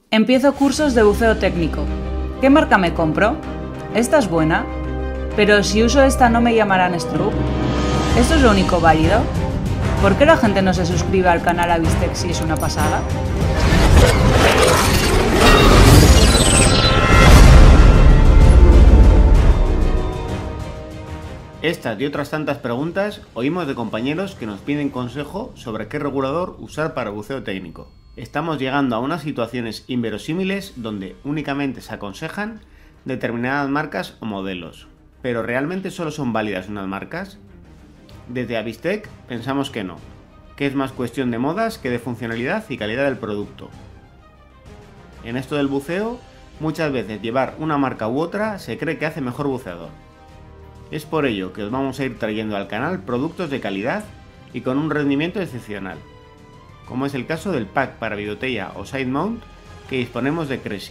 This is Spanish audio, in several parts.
Empiezo cursos de buceo técnico. ¿Qué marca me compro? ¿Esta es buena? Pero si uso esta no me llamarán Stroke. ¿Esto es lo único válido? ¿Por qué la gente no se suscribe al canal Avistec si es una pasada? Estas y otras tantas preguntas oímos de compañeros que nos piden consejo sobre qué regulador usar para buceo técnico. Estamos llegando a unas situaciones inverosímiles donde únicamente se aconsejan determinadas marcas o modelos. ¿Pero realmente solo son válidas unas marcas? Desde Avistec pensamos que no, que es más cuestión de modas que de funcionalidad y calidad del producto. En esto del buceo, muchas veces llevar una marca u otra se cree que hace mejor buceador. Es por ello que os vamos a ir trayendo al canal productos de calidad y con un rendimiento excepcional, como es el caso del pack para bibotella o side mount que disponemos de Cressi.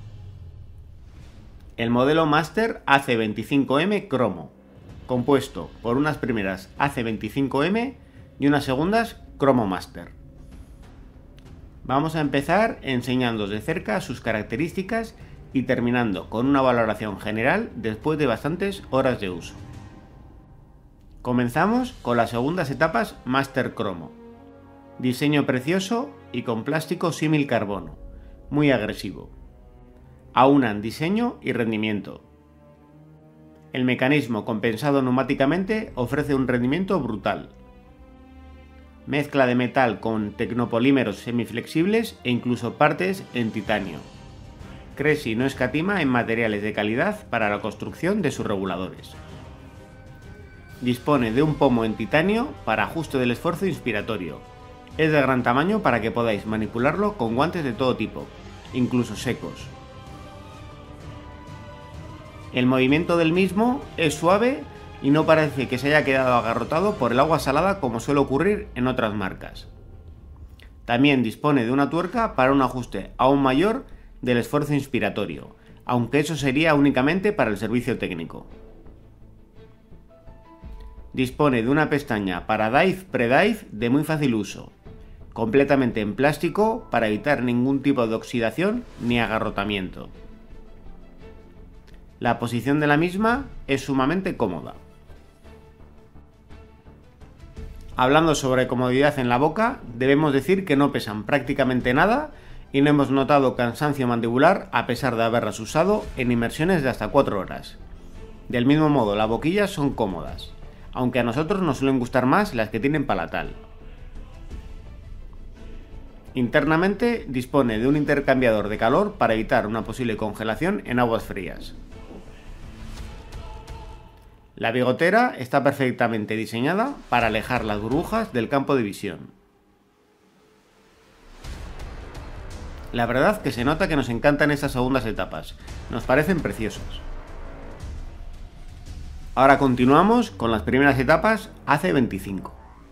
El modelo Master AC25M Cromo, compuesto por unas primeras AC25M y unas segundas Cromo Master. Vamos a empezar enseñándoos de cerca sus características y terminando con una valoración general después de bastantes horas de uso. Comenzamos con las segundas etapas Master Cromo. Diseño precioso y con plástico símil carbono, muy agresivo. Aunan diseño y rendimiento. El mecanismo compensado neumáticamente ofrece un rendimiento brutal. Mezcla de metal con tecnopolímeros semiflexibles e incluso partes en titanio. Cressi no escatima en materiales de calidad para la construcción de sus reguladores. Dispone de un pomo en titanio para ajuste del esfuerzo inspiratorio. Es de gran tamaño para que podáis manipularlo con guantes de todo tipo, incluso secos. El movimiento del mismo es suave y no parece que se haya quedado agarrotado por el agua salada como suele ocurrir en otras marcas. También dispone de una tuerca para un ajuste aún mayor del esfuerzo inspiratorio, aunque eso sería únicamente para el servicio técnico. Dispone de una pestaña para dive pre-dive de muy fácil uso, completamente en plástico para evitar ningún tipo de oxidación ni agarrotamiento. La posición de la misma es sumamente cómoda. Hablando sobre comodidad en la boca, debemos decir que no pesan prácticamente nada y no hemos notado cansancio mandibular a pesar de haberlas usado en inmersiones de hasta 4 horas. Del mismo modo, las boquillas son cómodas, aunque a nosotros nos suelen gustar más las que tienen palatal. Internamente dispone de un intercambiador de calor para evitar una posible congelación en aguas frías. La bigotera está perfectamente diseñada para alejar las burbujas del campo de visión. La verdad que se nota que nos encantan estas segundas etapas, nos parecen preciosas. Ahora continuamos con las primeras etapas AC25.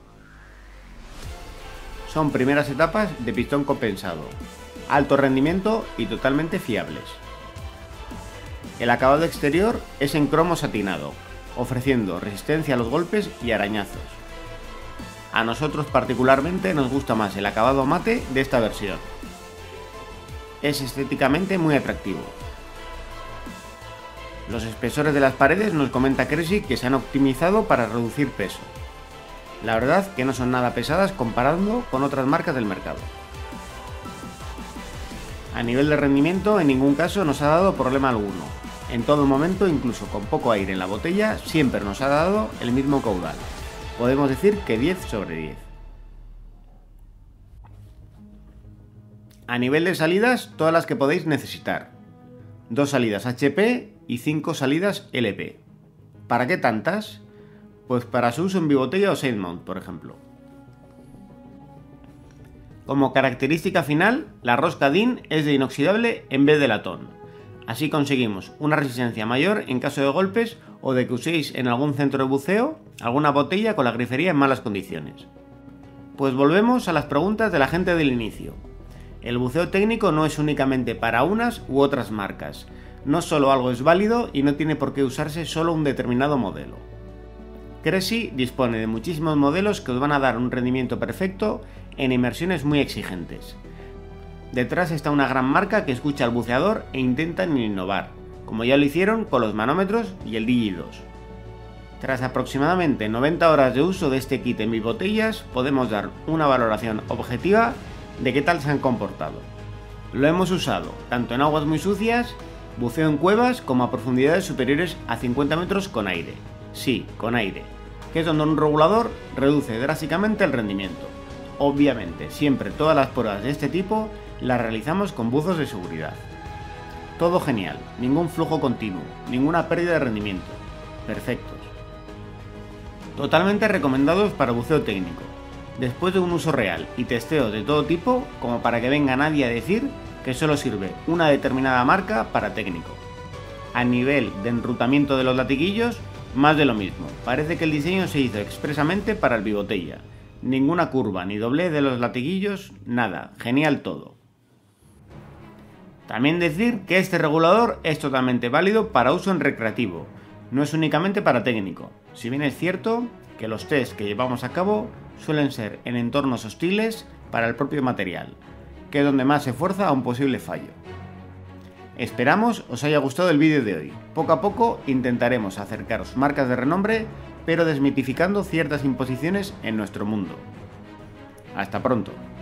Son primeras etapas de pistón compensado, alto rendimiento y totalmente fiables. El acabado exterior es en cromo satinado, ofreciendo resistencia a los golpes y arañazos. A nosotros particularmente nos gusta más el acabado mate de esta versión. Es estéticamente muy atractivo. Los espesores de las paredes nos comenta Cressi que se han optimizado para reducir peso. La verdad que no son nada pesadas comparando con otras marcas del mercado. A nivel de rendimiento en ningún caso nos ha dado problema alguno. En todo momento, incluso con poco aire en la botella, siempre nos ha dado el mismo caudal. Podemos decir que 10 sobre 10. A nivel de salidas, todas las que podéis necesitar. 2 salidas HP y 5 salidas LP. ¿Para qué tantas? Pues para su uso en bibotella o side mount, por ejemplo. Como característica final, la rosca DIN es de inoxidable en vez de latón. Así conseguimos una resistencia mayor en caso de golpes o de que uséis en algún centro de buceo alguna botella con la grifería en malas condiciones. Pues volvemos a las preguntas de la gente del inicio. El buceo técnico no es únicamente para unas u otras marcas. No solo algo es válido y no tiene por qué usarse solo un determinado modelo. Cressi dispone de muchísimos modelos que os van a dar un rendimiento perfecto en inmersiones muy exigentes. Detrás está una gran marca que escucha al buceador e intentan innovar, como ya lo hicieron con los manómetros y el Digi2. Tras aproximadamente 90 horas de uso de este kit en bibotellas, podemos dar una valoración objetiva de qué tal se han comportado. Lo hemos usado tanto en aguas muy sucias, buceo en cuevas, como a profundidades superiores a 50 metros con aire. Sí, con aire, que es donde un regulador reduce drásticamente el rendimiento. Obviamente, siempre todas las pruebas de este tipo las realizamos con buzos de seguridad. Todo genial, ningún flujo continuo, ninguna pérdida de rendimiento. Perfectos. Totalmente recomendados para buceo técnico, después de un uso real y testeos de todo tipo, como para que venga nadie a decir que solo sirve una determinada marca para técnico. A nivel de enrutamiento de los latiguillos, más de lo mismo. Parece que el diseño se hizo expresamente para el bibotella. Ninguna curva ni doblez de los latiguillos, nada, genial todo. También decir que este regulador es totalmente válido para uso en recreativo, no es únicamente para técnico, si bien es cierto que los tests que llevamos a cabo suelen ser en entornos hostiles para el propio material, que es donde más se fuerza a un posible fallo. Esperamos os haya gustado el vídeo de hoy. Poco a poco intentaremos acercaros marcas de renombre, pero desmitificando ciertas imposiciones en nuestro mundo. Hasta pronto.